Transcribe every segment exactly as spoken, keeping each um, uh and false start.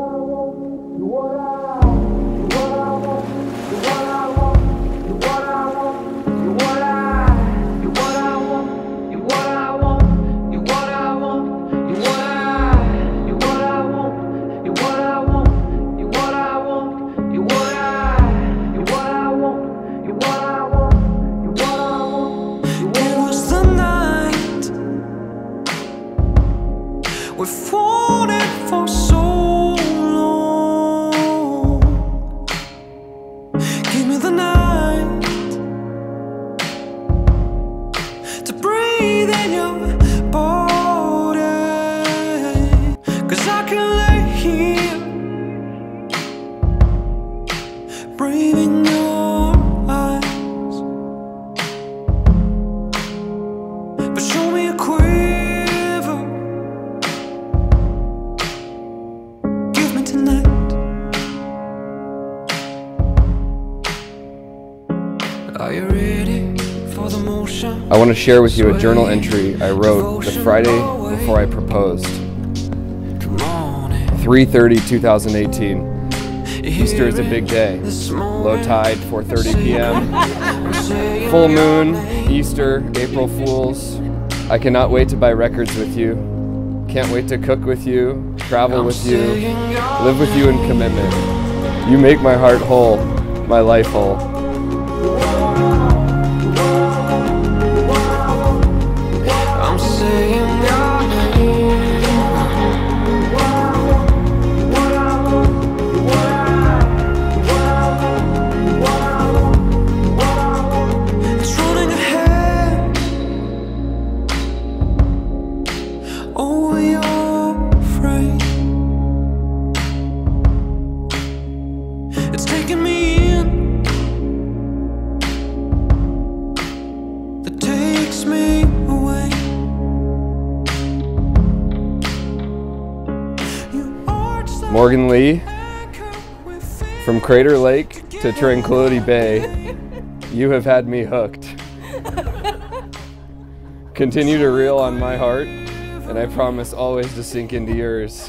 We've wanted for so long. Give me the night to breathe in your body, 'cause I can lay here breathing your eyes. But show me a quiver, tonight. Are you ready for the motion? I want to share with you a journal entry I wrote the Friday before I proposed. three thirty two thousand eighteen. Easter is a big day. Low tide, four thirty p m Full moon, Easter, April Fools. I cannot wait to buy records with you. Can't wait to cook with you, travel with you, live with you in commitment. You make my heart whole, my life whole. I'm saying your name. It's running ahead over your frame. It's taking me in, that takes me away. Morgan Lee, from Crater Lake to Tranquility Bay, you have had me hooked. Continue to reel on my heart, and I promise always to sink into yours.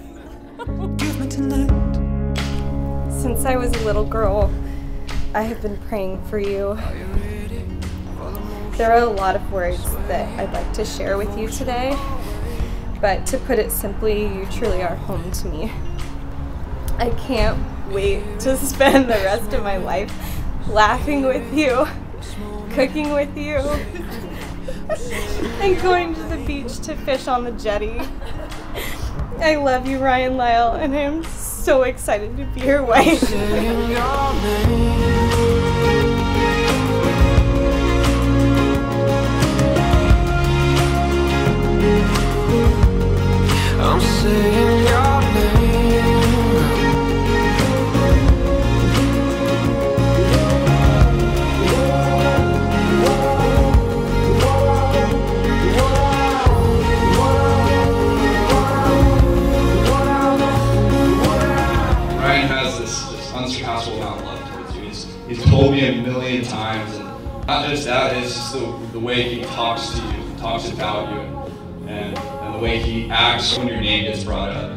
Since I was a little girl, I have been praying for you. There are a lot of words that I'd like to share with you today, but to put it simply, you truly are home to me. I can't wait to spend the rest of my life laughing with you, cooking with you, and going to the beach to fish on the jetty. I love you, Ryan Lyle, and I am so excited to be your wife. I'm saying your name. Ryan has this, this unsurpassable amount of love towards you. He's, he's told me a million times, and not just that, it's just the, the way he talks to you, talks about you, and, and the way he acts when your name gets brought up.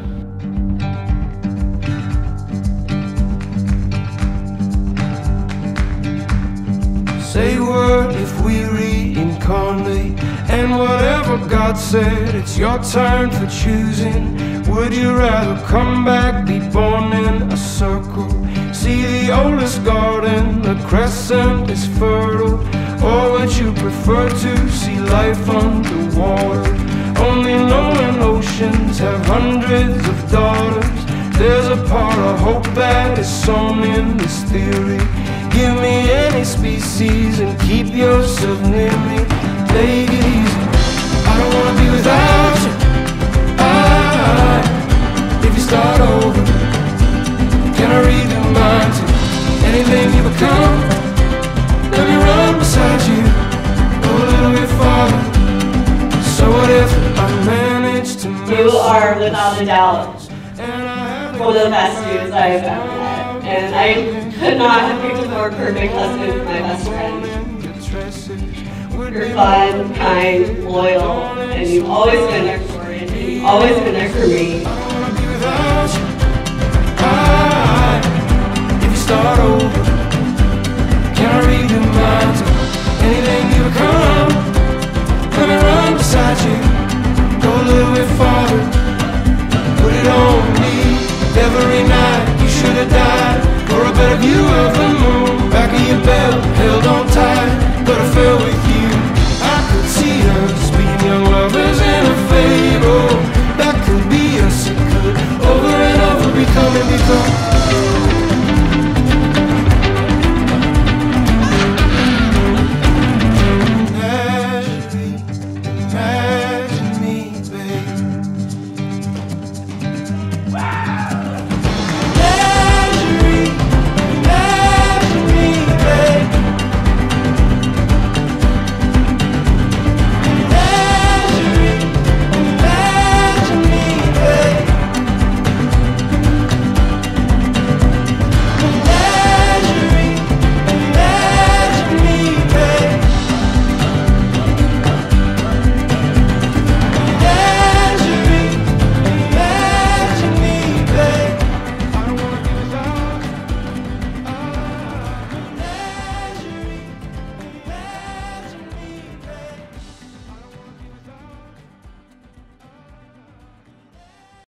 Say word if we reincarnate, and whatever God said, it's your turn for choosing. Would you rather come back, be born in a circle, see the oldest garden, the crescent is fertile? Or would you prefer to see life underwater, only knowing oceans have hundreds of daughters? There's a part of hope that is sown in this theory. Give me any species and keep yourself near me. Take it easy, I don't wanna be without you. I, if you start over, can I read your mind to anything you become? Let me run beside you, go a little bit farther. So what if I manage to miss you? Are without a doubt one of the best dudes I've ever met. And I could not have picked a more perfect husband for my best friend. You're fun, kind, loyal, and you've always been there for me. You've always been there for me. start over? Can I read your mind? Anything you become, let me run beside you. Go a little bit farther, put it on me. Every night you should have died for a better view of